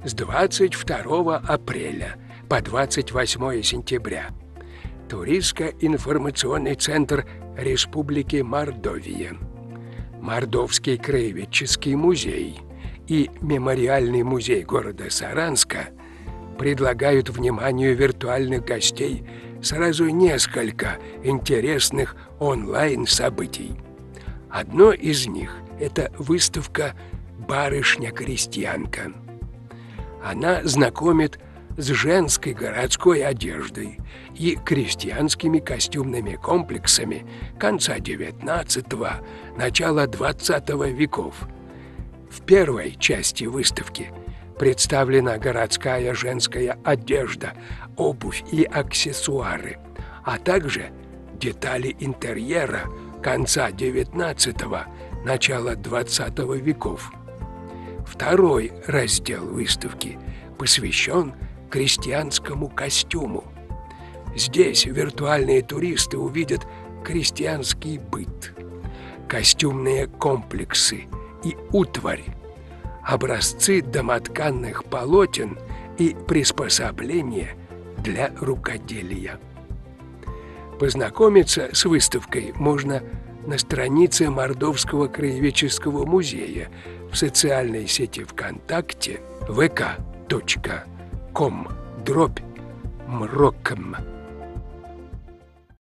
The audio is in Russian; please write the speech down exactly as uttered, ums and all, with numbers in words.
с двадцать второго апреля по двадцать восьмое сентября. Туристско-информационный центр Республики Мордовия, Мордовский краеведческий музей и Мемориальный музей города Саранска предлагают вниманию виртуальных гостей сразу несколько интересных онлайн-событий. Одно из них – это выставка «Барышня-крестьянка». Она знакомит с женской городской одеждой и крестьянскими костюмными комплексами конца девятнадцатого – начала двадцатого веков. В первой части выставки представлена городская женская одежда, обувь и аксессуары, а также детали интерьера конца девятнадцатого – начала двадцатого веков. Второй раздел выставки посвящен крестьянскому костюму. Здесь виртуальные туристы увидят крестьянский быт, костюмные комплексы и утварь, образцы домотканных полотен и приспособления для рукоделия. Познакомиться с выставкой можно на странице Мордовского краеведческого музея в социальной сети ВКонтакте вэ ка точка ком дробь мрокм.